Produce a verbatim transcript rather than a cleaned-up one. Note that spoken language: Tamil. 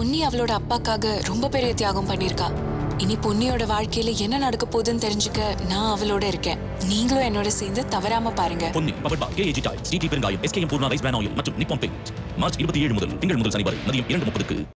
பொன்னி அவளோட அப்பாக்காக ரொம்ப பெரிய தியாகம் பண்ணிருக்கா. இனி பொன்னியோட வாழ்க்கையில என்ன நடக்க போகுதுன்னு தெரிஞ்சுக்க நான் அவளோட இருக்கேன். நீங்களும் என்னோட சேர்ந்து தவறாம பாருங்க. Ponni powered by KAG tiles, TT பெருங்காயம், SKM Poorna rice bran oil மற்றும் நிப்பான் பெயிண்ட். மார்ச் இருபத்தி ஏழு முதல் திங்கள் முதல் சனி வரை மதியம் இரண்டு முப்பதுக்கு